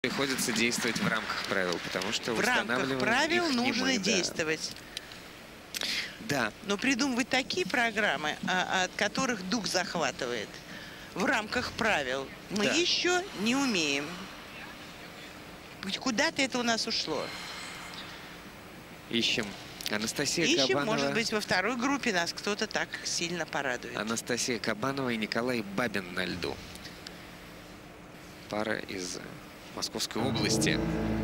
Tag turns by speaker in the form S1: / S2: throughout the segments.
S1: приходится действовать в рамках правил, потому что
S2: в рамках правил нужно действовать.
S1: Да.
S2: Но придумывать такие программы, от которых дух захватывает, в рамках правил мы еще не умеем. Куда-то это у нас ушло.
S1: Ищем. Анастасия
S2: Ищем,
S1: Кабанова.
S2: может быть, во второй группе нас кто-то так сильно порадует.
S1: Анастасия Кабанова и Николай Бабин на льду. Пара из Московской области.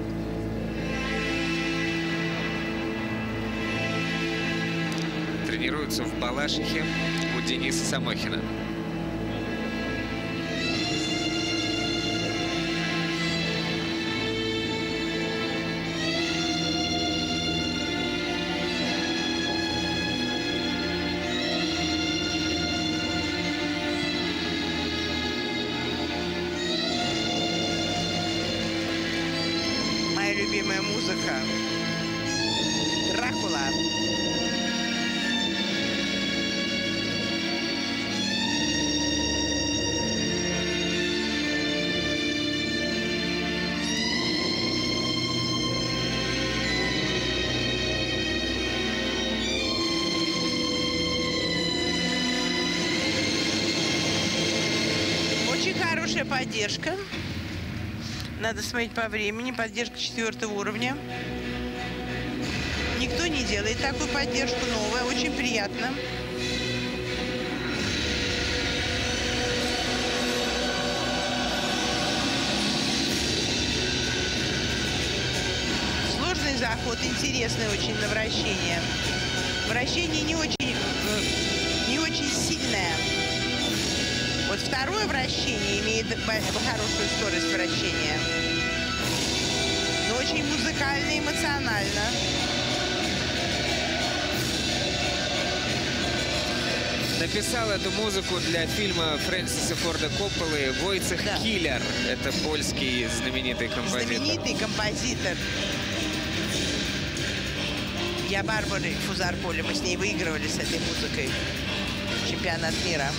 S1: Тренируются в Балашихе у Дениса Самохина.
S2: Моя любимая музыка. Дракула. Очень хорошая поддержка. Надо смотреть по времени. Поддержка 4-го уровня. Никто не делает такую поддержку. Новая. Очень приятно. Сложный заход. Интересный очень на вращение. Вращение не очень сильное. Вот второе вращение имеет хорошую скорость вращения. Но очень музыкально и эмоционально.
S1: Написал эту музыку для фильма Фрэнсиса Форда Копполы Войцех Киллер. Это польский знаменитый композитор.
S2: Знаменитый композитор. Я Барбары Фузар-Поле. Мы с ней выигрывали с этой музыкой чемпионат мира.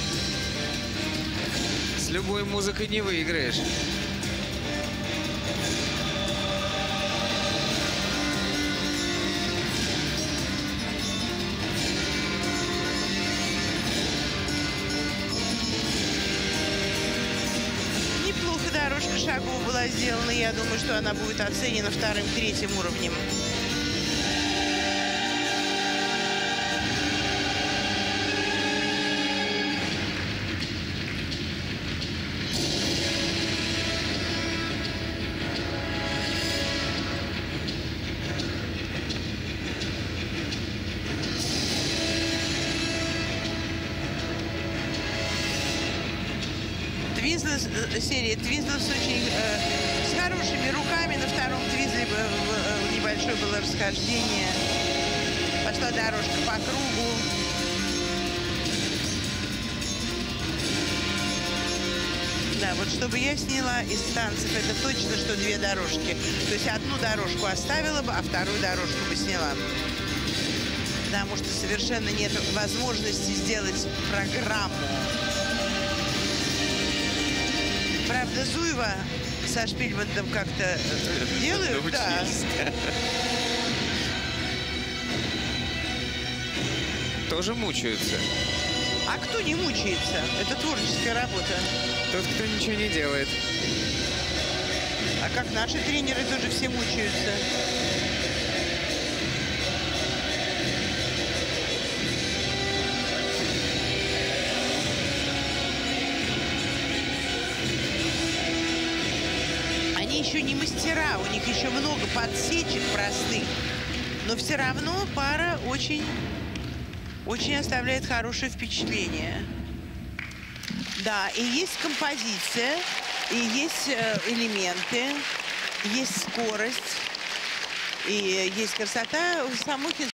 S1: С любой музыкой не выиграешь.
S2: Неплохо дорожка шагов была сделана. Я думаю, что она будет оценена 2-3 уровнем. Серия Твизлов очень с хорошими руками. На втором твизле небольшое было расхождение. Пошла дорожка по кругу. Да, вот чтобы я сняла из танцев, это точно, что 2 дорожки. То есть одну дорожку оставила бы, а вторую дорожку бы сняла. Потому что совершенно нет возможности сделать программу. Правда, Зуева со Шпильманом как-то делают, да.
S1: Тоже мучаются.
S2: А кто не мучается? Это творческая работа.
S1: Тот, кто ничего не делает.
S2: А как наши тренеры тоже все мучаются. Еще не мастера, у них еще много подсечек простых, но все равно пара очень оставляет хорошее впечатление. Да, и есть композиция, и есть элементы, есть скорость, и есть красота. Самохин